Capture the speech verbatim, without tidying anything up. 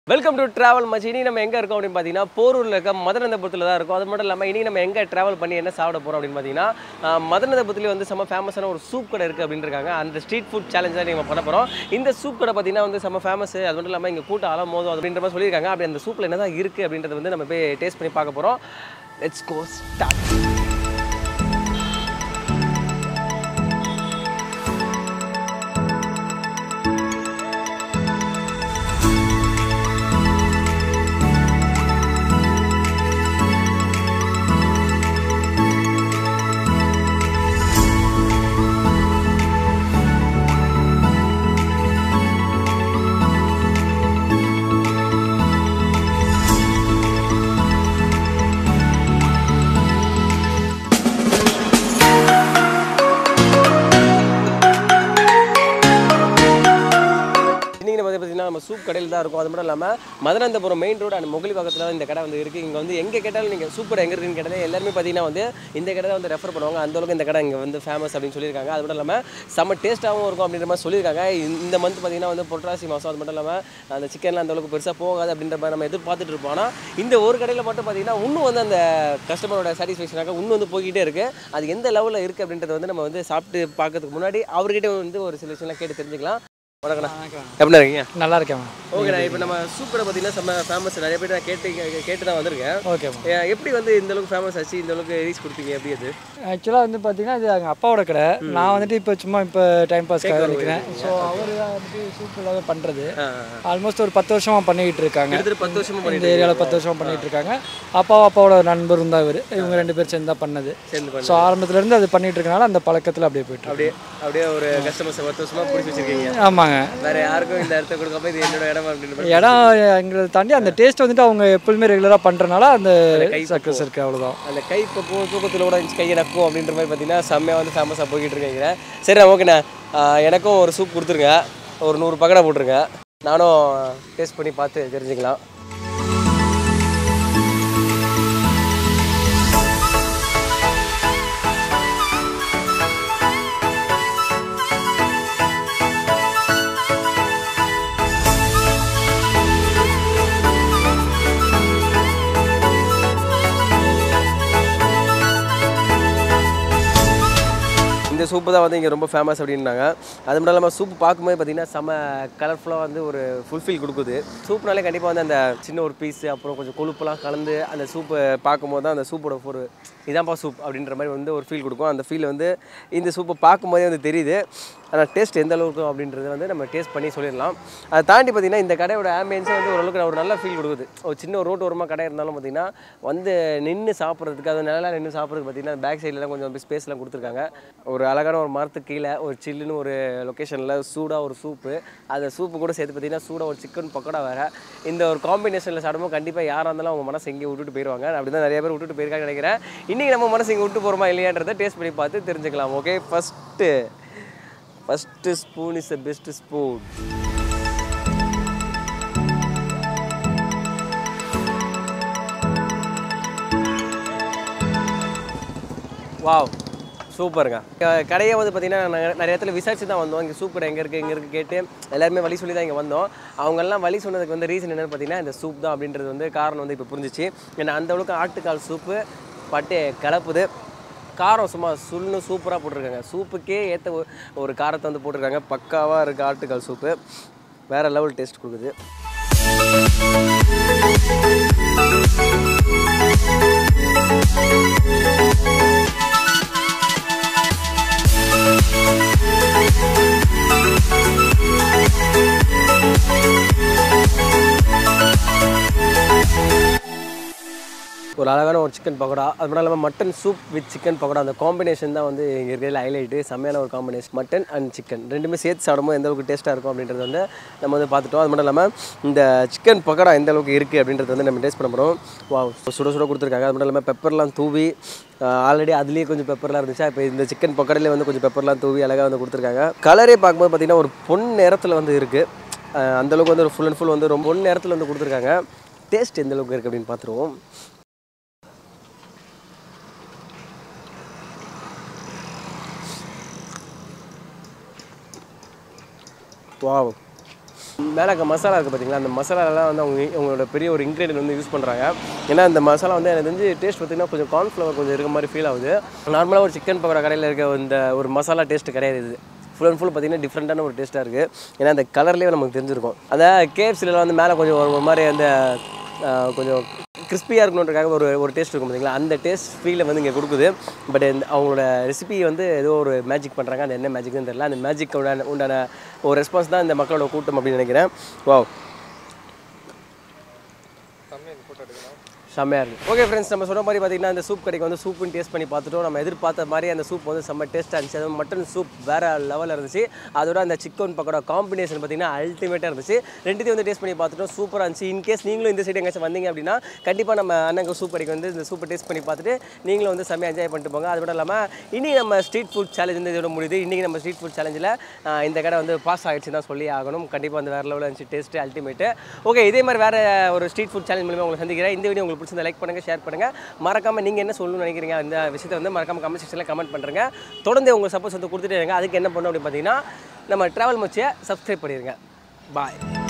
Welcome to Travel Machi. இன்னைக்கு நம்ம எங்க இருக்கோம் அப்படினு பாத்தீங்கன்னா போரூர்ல இருக்க மதனந்தபுரத்துல தான் இருக்கோம். அது மட்டும் இல்லாம இன்னைக்கு நம்ம எங்க டிராவல் பண்ணி என்ன சாப்பிட போறோம் அப்படினு பாத்தீங்கன்னா மதனந்தபுரத்துல வந்து செம ஃபேமஸான ஒரு சூப் கடை இருக்கு அப்படினு இருக்காங்க. அந்த ஸ்ட்ரீட் ஃபுட் சேலஞ்ச் தான் நம்ம பண்ண போறோம். இந்த சூப் கடை பாத்தீங்கன்னா வந்து செம ஃபேமஸ். அது மட்டும் இல்லாம இங்க கூட்டம் அலமோதும் அப்படின்ற மாதிரி சொல்லிருக்காங்க. அப்படி அந்த சூப்ல என்னதான் இருக்கு அப்படின்றத வந்து நம்ம போய் டேஸ்ட் பண்ணி பார்க்க போறோம். Let's go start. நம்ம சூப் கடையில் தான் இருக்கும். அது மட்டும் இல்லாமல் Madanandapuram main road and Mugali பக்கத்தில் தான் இந்த கடை வந்து இருக்குது. இங்கே வந்து எங்கே கேட்டாலும் நீங்கள் சூப் கடை எங்கே இருக்குன்னு கேட்டாலே எல்லாருமே பார்த்தீங்கன்னா வந்து இந்த கடை தான் வந்து ரெஃபர் பண்ணுவாங்க. அந்தளவுக்கு இந்த கடை இங்கே வந்து ஃபேமஸ் அப்படின்னு சொல்லியிருக்காங்க. அது மட்டும் இல்லாமல் செம்ம டேஸ்ட்டாகவும் இருக்கும் அப்படின்ற மாதிரி சொல்லியிருக்காங்க. இந்த மந்த் பார்த்தீங்கன்னா வந்து புரட்டாசி மாதம். அது மட்டும் இல்லாமல் அந்த சிக்கன்லாம் அந்தளவுக்கு பெருசாக போகாது அப்படின்ற மாதிரி நம்ம எதிர்பார்த்துட்டு இருப்போம். ஆனால் இந்த ஒரு கடையில் மட்டும் பார்த்தீங்கன்னா இன்னும் வந்து அந்த கஸ்டமரோட சாட்டிஸ்ஃபேக்ஷனாக இன்னும் வந்து போய்கிட்டே இருக்குது. அது எந்த லெவலில் இருக்குது அப்படின்றத வந்து நம்ம வந்து சாப்பிட்டு பார்க்கறதுக்கு முன்னாடி அவர்கிட்ட வந்து ஒரு சில விஷயம்லாம் கேட்டு தெரிஞ்சுக்கலாம். வணக்கண்ணா, எப்படி இருக்கீங்க? நல்லா இருக்கேன். ஓகேண்ணா, இப்போ நம்ம சூப் கடை பார்த்தீங்கன்னா செம்ம ஃபேமஸ். நிறைய பேர் நான் கேட்டு கேட்டு தான் வந்திருக்கேன். ஓகே, எப்படி வந்து இந்த அளவுக்கு ஃபேமஸ் ஆச்சு, இந்த அளவுக்கு ரீச் கொடுத்தீங்க? எப்படி அது? ஆக்சுவலாக வந்து பார்த்தீங்கன்னா இது எங்கள் அப்பாவோட கடை. நான் வந்துட்டு இப்போ சும்மா இப்போ டைம் பாஸ்க்காக நிற்கிறேன். ஸோ அவர் வந்துட்டு சூப் எல்லாமே பண்ணுறது ஆல்மோஸ்ட் ஒரு பத்து வருஷமாக பண்ணிக்கிட்டு இருக்காங்க. பத்து வருஷமாக இந்த ஏரியாவில் பத்து வருஷமாக பண்ணிகிட்டு இருக்காங்க. அப்பாவும் அப்பாவோட நண்பரும் தான் இவர். இவங்க ரெண்டு பேர் சேர்ந்து தான் பண்ணது. ஸோ ஆரம்பத்துலேருந்து அது பண்ணிட்டு இருக்கனால அந்த பழக்கத்தில் அப்படியே போயிட்டு அப்படியே அப்படியே ஒரு கஸ்டமர்ஸ் பத்து வருஷமாக பிடிச்சி வச்சிருக்கீங்க. ஆமாங்க, வேற யாருக்கும் இந்த இடத்த கொடுக்காம இது என்னோட இடம் அப்படின்னு இடம் எங்களை தாண்டி அந்த டேஸ்ட் வந்துட்டு அவங்க எப்போதுமே ரெகுலராக பண்ணுறனால அந்த சக்ஸஸ் இருக்குது. அவ்வளோதான். அந்த கை பக்கம் தூக்கத்தில் கூட கையை நக்கும் அப்படின்ற மாதிரி பார்த்தீங்கன்னா செம்மையாக வந்து ஃபேமஸாக போய்கிட்டு இருக்கீங்க. சரிண்ணா, ஓகேண்ணா, எனக்கும் ஒரு சூப் கொடுத்துருங்க. ஒரு நூறு பக்கடை போட்டுருங்க. நானும் டேஸ்ட் பண்ணி பார்த்து தெரிஞ்சுக்கலாம். இந்த சூப்பு தான் வந்து இங்கே ரொம்ப ஃபேமஸ் அப்படின்னாங்க. அது மட்டும் இல்லாமல் சூப்பு பார்க்கும்போது பார்த்தீங்கன்னா செம்ம கலர்ஃபுல்லாக வந்து ஒரு ஃபுல்ஃபில் கொடுக்குது. சூப்னாலே கண்டிப்பாக வந்து அந்த சின்ன ஒரு பீஸு அப்புறம் கொஞ்சம் கொழுப்பெல்லாம் கலந்து அந்த சூப்பை பார்க்கும்போது தான் அந்த சூப்போட ஒரு இதான்ப்பா சூப் அப்படின்ற மாதிரி வந்து ஒரு ஃபீல் கொடுக்கும். அந்த ஃபீல் வந்து இந்த சூப்பை பார்க்கும்போதே வந்து தெரியுது. ஆனால் டேஸ்ட் எந்த அளவுக்கு அப்படின்றது வந்து நம்ம டேஸ்ட் பண்ணி சொல்லிடலாம். அதை தாண்டி பார்த்திங்கன்னா இந்த கடையோட ஆம்பியன்ஸே வந்து ஓரளவுக்கு ஒரு நல்ல ஃபீல் கொடுக்குது. ஒரு சின்ன ஒரு ரோட்டு ஓரமாக கடை இருந்தாலும் பார்த்திங்கன்னா வந்து நின்று சாப்பிட்றதுக்கு அது நல்லா நின்று சாப்பிட்றதுக்கு பார்த்திங்கன்னா பேக் சைட்லாம் கொஞ்சம் ஸ்பேஸ்லாம் கொடுத்துருக்காங்க. ஒரு அழகான ஒரு மரத்துக்கு கீழே ஒரு சில்லுன்னு ஒரு லொக்கேஷனில் சூடாக ஒரு சூப்பு, அந்த சூப்பு கூட சேர்த்து பார்த்திங்கன்னா சூடாக ஒரு சிக்கன் பக்கோடா வேறு. இந்த ஒரு காம்பினேஷனில் சாப்பிடும்போது கண்டிப்பாக யாராக இருந்தாலும் அவங்க மனசு எங்கேயும் விட்டுட்டு போயிடுவாங்க. அப்படி தான் நிறைய பேர் விட்டுட்டு போயிருக்காங்க நினைக்கிறேன். இன்றைக்கி நம்ம மனசு இங்கே விட்டு போகிறோமா இல்லையான்றதை டேஸ்ட் பண்ணி பார்த்து தெரிஞ்சுக்கலாம். Okay, first first spoon is the best spoon. Wow, சூப்பருங்க. கடையை வந்து பார்த்திங்கன்னா நாங்கள் நிறைய இடத்துல விசாரிச்சு தான் வந்தோம். இங்கே சூப் கடை எங்கே இருக்குது எங்கே இருக்குது கேட்டு எல்லாருமே வழி சொல்லி தான் இங்கே வந்தோம். அவங்கெல்லாம் வழி சொன்னதுக்கு வந்து ரீசன் என்னென்னு பார்த்தீங்கன்னா இந்த சூப் தான் அப்படின்றது வந்து காரணம் வந்து இப்போ புரிஞ்சிச்சு. ஏன்னா அந்தளவுக்கு ஆட்டுக்கால் சூப்பு பட்டு கலப்புது. காரம் சும்மா சுல்லுன்னு சூப்பராக போட்டிருக்காங்க. சூப்புக்கே ஏற்ற ஒரு காரத்தை வந்து போட்டிருக்காங்க. பக்காவாக இருக்குது ஆட்டுக்கால் சூப்பு. வேறு லெவல் டேஸ்ட் கொடுக்குது. ஒரு அழகான ஒரு சிக்கன் பக்கோடா, அது மட்டும் இல்லாமல் mutton soup with chicken pakoda, அந்த காம்பினேஷன் தான் வந்து இங்கே இருக்கிறதுல ஹைலைட்டு. செம்மையான ஒரு காம்பினேஷன். மட்டன் அண்ட் சிக்கன் ரெண்டுமே சேர்த்து சாப்பிடும்போது எந்த அளவுக்கு டேஸ்ட்டாக இருக்கும் அப்படின்றது வந்து நம்ம வந்து பார்த்துட்டோம். அது மட்டும் இல்லாமல் இந்த சிக்கன் பக்கோடா எந்த அளவுக்கு இருக்குது அப்படின்றது வந்து நம்ம டேஸ்ட் பண்ண போகிறோம். வா, சுட சுட கொடுத்துருக்காங்க. அது மட்டும் இல்லாமல் பெப்பர்லாம் தூவி ஆல்ரெடி அதுலேயே கொஞ்சம் பெப்பர்லாம் இருந்துச்சு. இப்போ இந்த சிக்கன் பக்கோடாலே வந்து கொஞ்சம் பெப்பர்லாம் தூவி அழகாக வந்து கொடுத்துருக்காங்க. கலரே பார்க்கும்போது பார்த்திங்கன்னா ஒரு பொன் நேரத்தில் வந்து இருக்குது. அந்தளவுக்கு வந்து ஒரு ஃபுல் அண்ட் ஃபுல் வந்து ரொம்ப பொன் நேரத்தில் வந்து கொடுத்துருக்காங்க. டேஸ்ட் எந்த அளவுக்கு இருக்குது அப்படின்னு பார்த்துருவோம். Wow. மேலே மசாலா இருக்குது பார்த்தீங்களா, அந்த மசாலாலாம் வந்து அவங்க அவங்களோட பெரிய ஒரு இன்க்ரீடியன்ட் வந்து யூஸ் பண்ணுறாங்க. ஏன்னா அந்த மசாலா வந்து எனக்கு தெரிஞ்சு டேஸ்ட் பார்த்திங்கன்னா கொஞ்சம் கார்ன்ஃப்ளவர் கொஞ்சம் இருக்க மாதிரி ஃபீல் ஆகுது. நார்மலாக ஒரு சிக்கன் பக்கோடா கடையில் இருக்க இந்த ஒரு மசாலா டேஸ்ட்டு கிடையாது. இது ஃபுல் அண்ட் ஃபுல் பார்த்திங்கன்னா டிஃப்ரெண்ட்டான ஒரு டேஸ்ட்டாக இருக்குது. ஏன்னா அந்த கலர்லேயே நமக்கு தெரிஞ்சிருக்கும். அந்த கேஎஃப்சிலலாம் வந்து மேலே கொஞ்சம் ஒரு மாதிரி அந்த கொஞ்சம் கிறிஸ்பியாக இருக்கணுன்றக்காக ஒரு ஒரு டேஸ்ட் இருக்கும் பார்த்தீங்களா, அந்த டேஸ்ட் ஃபீலை வந்து இங்கே கொடுக்குது. பட் அவங்களோட ரெசிபி வந்து ஏதோ ஒரு மேஜிக் பண்ணுறாங்க. அது என்ன மேஜிக்னு தெரியல. அந்த மேஜிக்கோட உண்டான ஒரு ரெஸ்பான்ஸ் தான் இந்த மக்களோட கூட்டம் அப்படின்னு நினைக்கிறேன். வாவ், செம்மையாக இருக்குது. ஓகே ஃப்ரெண்ட்ஸ், நம்ம சொன்ன மாதிரி பார்த்தீங்கன்னா இந்த சூப் கடைக்கு வந்து சூப்புன்னு டேஸ்ட் பண்ணி பார்த்துட்டோம். நம்ம எதிர்பார்த்த மாதிரி அந்த சூப் வந்து செம்ம டேஸ்ட்டாக இருந்துச்சு. அது மட்டன் சூப் வேறு லெவலில் இருந்துச்சு. அதோட அந்த சிக்கன் பக்கோடா காம்பினேஷன் பார்த்தீங்கன்னா அல்டிமேட்டாக இருந்துச்சு. ரெண்டுத்தையும் வந்து டேஸ்ட் பண்ணி பார்த்துட்டோம். சூப்பராக இருந்துச்சு. இன்கேஸ் நீங்களும் இந்த சைடு எங்கேயாச்சும் வந்தீங்க அப்படின்னா கண்டிப்பாக நம்ம அண்ணங்க சூப் கடைக்கு வந்து இந்த சூப்பை டேஸ்ட் பண்ணி பார்த்துட்டு நீங்களும் வந்து செம்மையாக என்ஜாய் பண்ணிட்டு போங்க. அது மட்டும் இல்லாமல் இன்றைக்கி நம்ம ஸ்ட்ரீட் ஃபுட் சேலஞ்ச் வந்து இதோட முடியுது. இன்றைக்கி நம்ம ஸ்ட்ரீட் ஃபுட் சேலஞ்சில் இந்த கடை வந்து பாஸ் ஆகிடுச்சு தான் சொல்லி ஆகணும். கண்டிப்பாக வந்து வேறு லெவலில் இருந்துச்சு. Taste ultimate. ஓகே, இதே மாதிரி வேறு ஒரு ஸ்ட்ரீட் ஃபுட் சேலஞ்ச் மூலமாக உங்களை சந்திக்கிறேன். இந்த வீடியோ உங்களுக்கு பிடிச்சிருந்தா லைக் பண்ணுங்கள், ஷேர் பண்ணுங்கள். மறக்காமல் நீங்கள் என்ன சொல்லணும்னு நினைக்கிறீங்க அந்த விஷயத்தை வந்து மறக்காமல் கமெண்ட் செக்ஷனில் கமெண்ட் பண்ணுறேங்க. தொடர்ந்து உங்கள் சப்போர்ட் வந்து கொடுத்துட்டே இருங்க. அதுக்கு என்ன பண்ணணும் அப்படின்னு பார்த்தீங்கன்னா நம்ம ட்ராவல் மச்சியை சப்ஸ்கிரைப் பண்ணிடுங்க. பாய்.